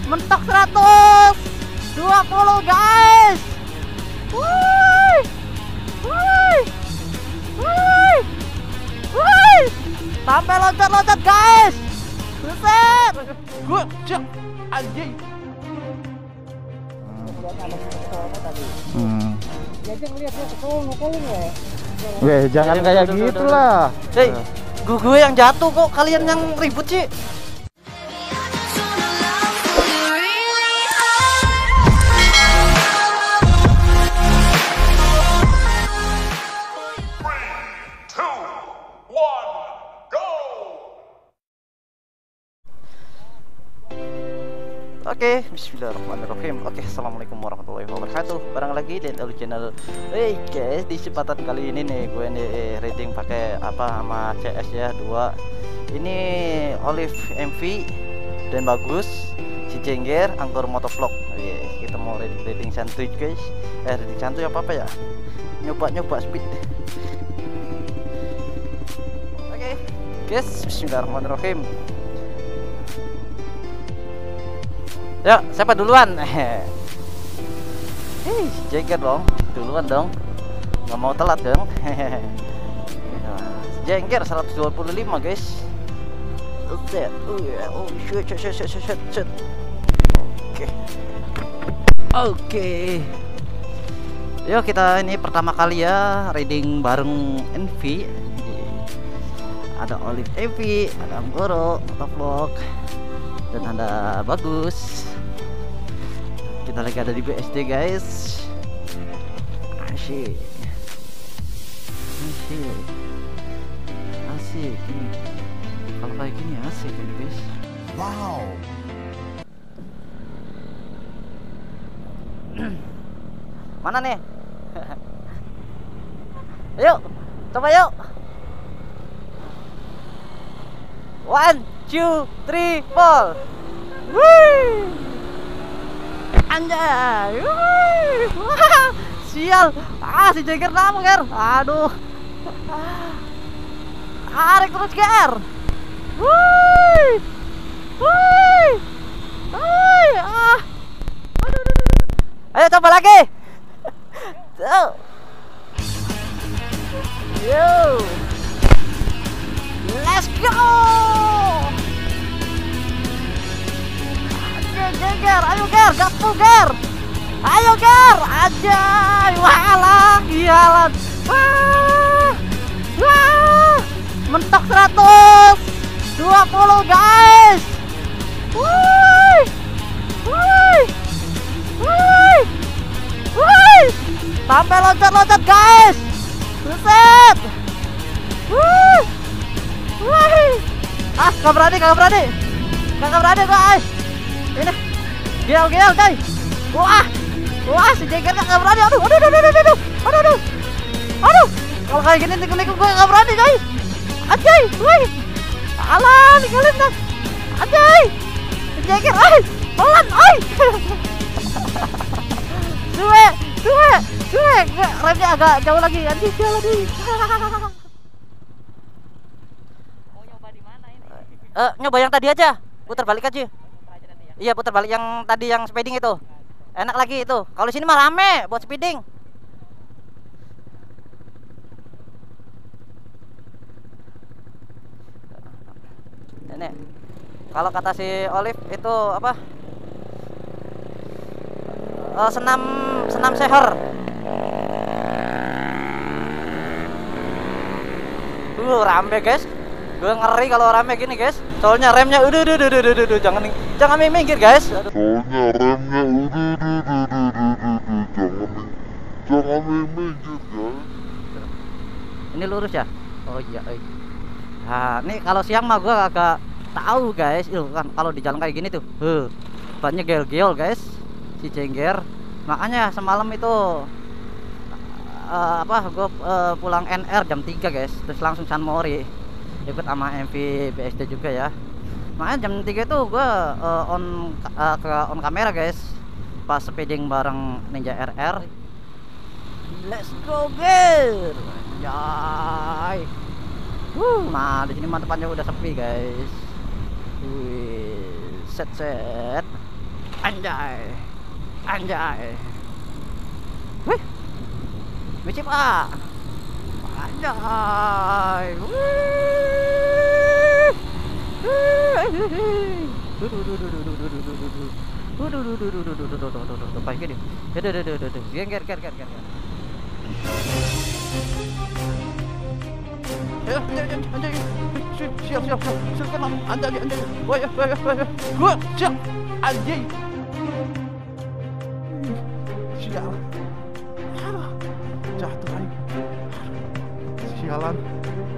mentok 120 guys. Woi, woi, woi, woi, sampai loncat-loncat guys. Buset, Gue cek anjing. Dia aja ngeliat dia kesel ya. Weh, jangan kayak gitulah. Hei, gue yang jatuh kok kalian yang ribut sih. Oke, bismillahirrahmanirrahim. Oke, assalamualaikum warahmatullahi wabarakatuh. Barang lagi di channel. Hey guys, di kesempatan kali ini nih gue nih rating pakai apa sama CS ya 2. Ini Olive MV dan bagus. Si Jengger Angkor Motovlog. Kita mau rating santuy guys. Rating santuy apa ya? Nyoba speed. Oke, guys, bismillahirrahmanirrahim. Yuk, siapa duluan? Jengger dong, duluan dong. Nggak mau telat dong. Jengger 125 guys. Set. Oh, shit. Oke. Yuk kita ini pertama kali ya riding bareng Envy. Ada Olive Envy, ada Anggoro, Motovlog, dan ada Bagus. Kita lagi ada di BSD guys. Asik ini. Kalau kayak gini asik ini guys. Wow. Mana nih? Yuk, coba yuk. 1, 2, 3, 4. Wih, anjay. Wih. Wah, sial. Si Jagger namu Ger. Aduh. Tarik terus Ger. Wih. Wih. Wih. Aduh. Ayo coba lagi. Yo. Let's go. Ger, ayo Ger, gaspol Ger. Ayo Ger, anjay. Walah, gialan. Wah. Mentok 120 guys. Woi. Woi. Woi. Woi. Sampai loncat-loncat guys. Buset. Woi. Gak berani guys. Ini gel guys. Wah si Jagger gak berani. Aduh. Kalau kayak gini nikung gue gak berani guys. Anjay, woi. Alah, ninggalin dah. Anjay, si Jagger, pelan, Suwe, remnya agak jauh lagi. Anjing, jauh lagi. Nyoba yang tadi aja, putar balik aja. Iya, putar balik yang tadi yang speeding itu. Enak lagi itu. Kalau sini mah rame buat speeding. Ini kalau kata si Olive itu apa? Senam seher. Rame guys. Gue ngeri kalau rame gini guys. Soalnya remnya udah jangan minggir guys. Aduh. Jangan minggir guys. Ini lurus ya? Oh iya. Nah, nih kalau siang mah gue agak tahu guys. Kan kalau di jalan kayak gini tuh, banyak gel guys. Si Jengger. Makanya semalam itu gue pulang NR jam 3 guys. Terus langsung San Mori. Ikut sama MV BSD juga ya. Makanya jam 3 itu gue on kamera guys. Pas speeding bareng Ninja RR. Let's go Ger. Yay. Nah di sini mah tempatnya udah sepi guys. Set. Anjay. Anjay. Wih. Misi Pak. Anjay. Wih. Pakai gini. Ger. Siap. Silakan Om. Anjay. Woi. Gua siap. Anjing. Sial. Jatuh aing. Sialan.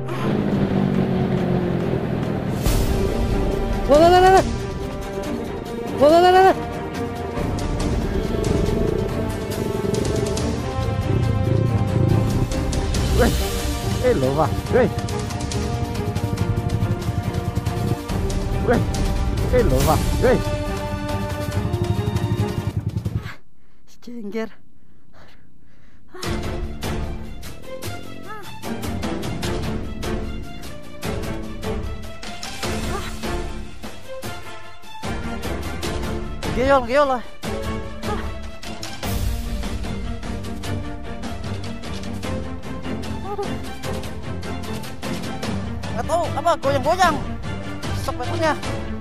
Wah. Lo va, wey. Lo va, wey. Cengger. Geyol lah. Nggak tahu apa goyang-goyang sepatunya.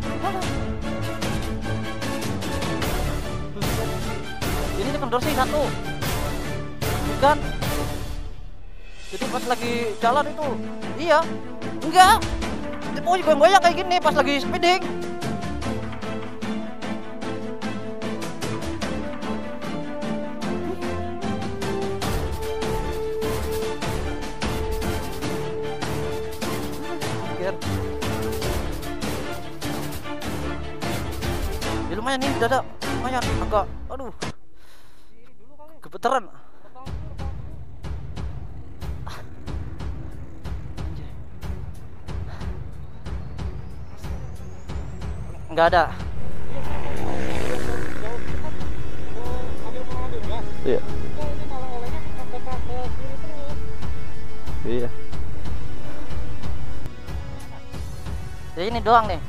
Ini kendor sih satu, bukan? Jadi pas lagi jalan itu, iya, enggak. Pokoknya goyang-goyang kayak gini pas lagi speeding. Ya lumayan nih, dada lumayan agak, aduh, gemeteran. Nggak ada. Iya. Iya. Ya ini doang nih.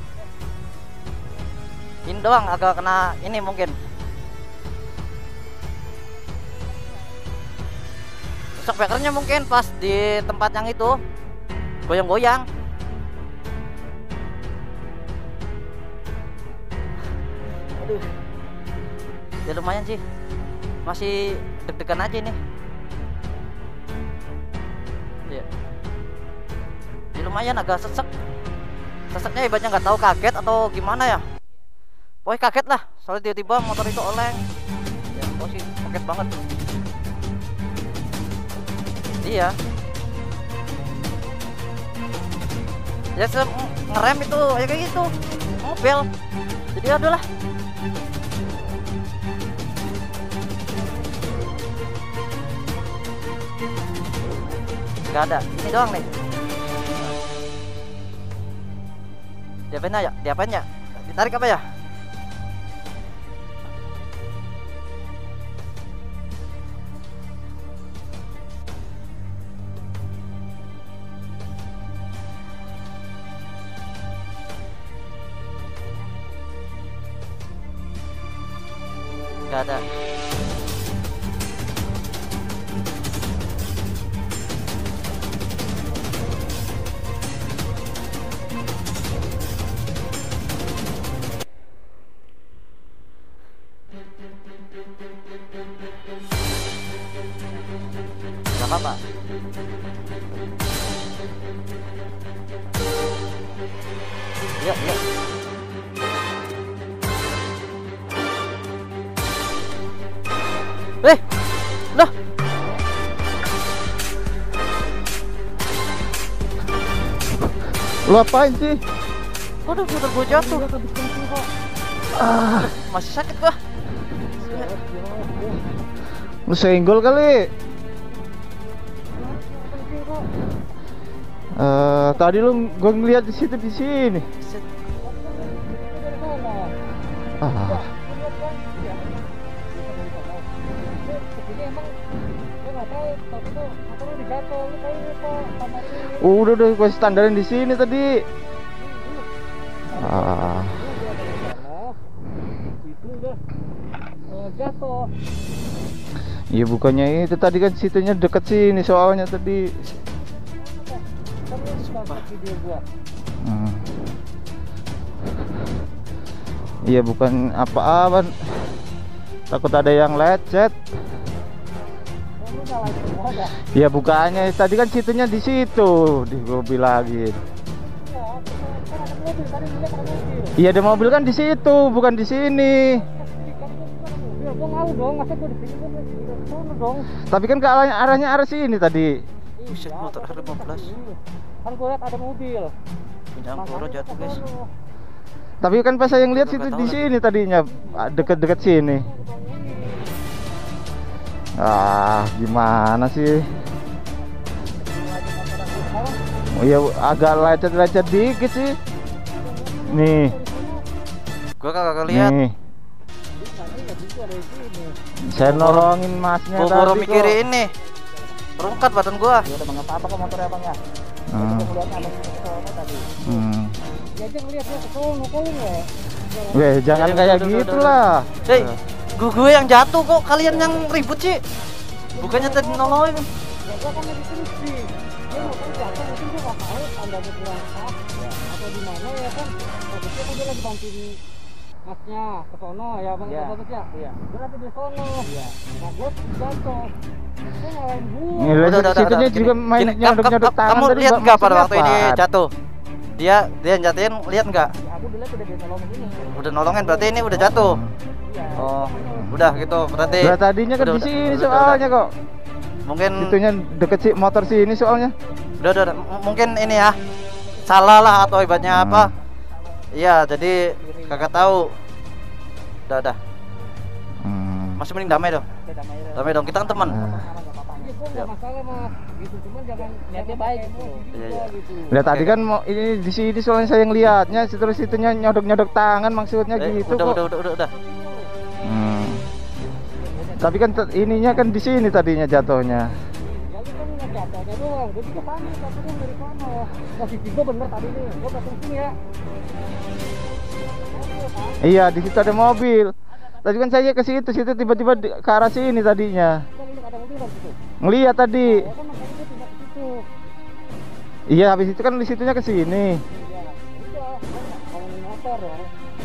Ini doang agak kena ini mungkin. Shockbreakernya mungkin pas di tempat yang itu goyang-goyang. Aduh. Ya lumayan sih. Masih deg-degan aja nih. Ya. Ya lumayan agak sesek. Seseknya ibaratnya nggak tahu kaget atau gimana ya. Pokoknya kaget lah, soalnya tiba-tiba motor itu oleng. Ya, sih kaget banget. Iya. Ya ngerem itu ya kayak gitu. Mobil. Jadi adalah. Gak ada, ini doang nih. Diapain ya? Diapain ya? Ditarik apa ya? Gak ada. Gak apa-apa. Iya. Lah. Lo apain sih? Waduh, udah gue jatuh. Masih sakit gua. Lu senggol kali. Tadi lu gua ngeliat di sini. Udah gua standarin di sini tadi. udah jatuh. Iya bukannya itu tadi kan situnya deket sini soalnya tadi. Kan lu nonton video gua. Hmm. Iya bukan apa-apa. Takut ada yang lecet. Lu nyalain semua dah. Ya bukannya tadi kan situnya di situ, di gua bilangin. Iya, kan ada mobil tadi lihat ada mobil. Iya ada mobil kan di situ, bukan di sini. Ya gua ngau dong, masa gua di sini gua di sana dong. Tapi kan ke arahnya arah sini tadi. Buset, motor R15 Kan gua lihat ada mobil. Pencampur jatuh guys. Tapi kan pas saya ngeliat situ di sini tadinya, deket-deket sini. Ah, gimana sih? Oh ya agak lecet-lecet dikit sih. Nih, Gua kagak lihat. nih. Saya nolongin masnya Gua baru tadi mikir kok. ini. Rungkat badan gua. Ya udah mengapa kok motornya Bang ya? Hmm. Gua lihat ada motor tadi. Hmm. Ya aja ngeliat dia kesono kali ya. Weh, jangan Ya, kayak udah, gitu udah. lah. Hei, gue yang jatuh kok, kalian yang ribut sih. Bukannya tadi nolongin. Ya gua kan lagi kunci. Dia mau kan jatuh mungkin dia nggak tahu tandanya kurang pas ya. Atau di mana ya kan? Maksudnya kan dia lagi bantuin masnya ke sono ya Bang Iya. Bagus ya. Iya. Dia lagi di sono. Iya. Nah gua jatuh. Dia nyalain gua. Nih, lihat situnya Gini, juga main gini, nyodok-nyodok tangan kamu tadi. lihat nggak pada maksudnya waktu ini apaan? jatuh? Dia jatuhin, lihat nggak? Ya, aku dilihat udah dia nolongin ini. Udah nolongin berarti ini udah jatuh. Iya. Oh, udah gitu berarti. Lah tadinya kan Udah, di udah, sini udah, soalnya kok. Mungkin Situnya deket sih motor sini soalnya. udah, mungkin ini ya. Salah lah atau ibaratnya apa? Iya, jadi kagak tahu. Udah. Hmm. Masih mending damai dong. Oke, damai ya. Damai dong, kita kan teman. Nah. Iya, gua nggak masalah mas, gitu cuman jangan Niatnya baik gitu. Iya, iya. gitu. Lihat tadi kan mau ini di sini soalnya saya ngelihatnya terus situnya nyodok-nyodok tangan maksudnya gitu kok. Udah. Hmm. Tapi kan ininya kan di sini tadinya jatuhnya. Ya lu kan ngejatuhnya doang, gua juga panik, jatuhnya dari sono. Posisi gua bener tadi nih, gua ke sini ya. Iya, di situ ada mobil. Tadi kan saya ke situ tiba-tiba ke arah sini tadinya. Kan ini ada mobil kan situ. Ngelihat tadi. Ya kan makanya gua pindah ke situ. Iya, habis itu kan di situnya ke sini. Iya, udah, gua nggak ngomongin motor dong.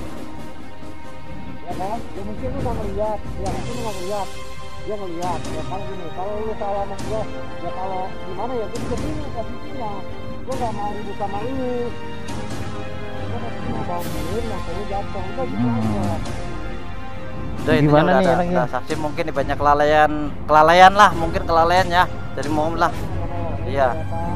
Ya kan, ya mungkin lu nggak ngeliat, ya mungkin lu nggak ngeliat. Dia ngeliat, ya kalau gini, kalau lu salah sama gua, ya kalau gimana ya, gua juga bingung posisinya. Gua nggak mau ribut sama lu. Gua mau bangunin, makanya jatuh, udah gitu aja. Udah intinya Gimana udah nih ada. orangnya? Udah saksi mungkin di banyak kelalaian lah, mungkin kelalaian ya dari mobil lah. Iya.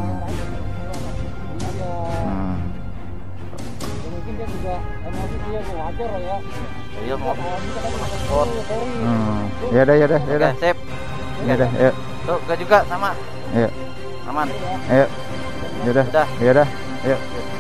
Hmm. Ya mungkin dia juga emosi dia wajar lah ya. Iya mau. Oh. Ya udah. Oke, sip. Ya udah, yuk. Tuh, gue juga sama. Yuk. Aman. Ayo. Ya udah. Udah. Ya udah. Yuk.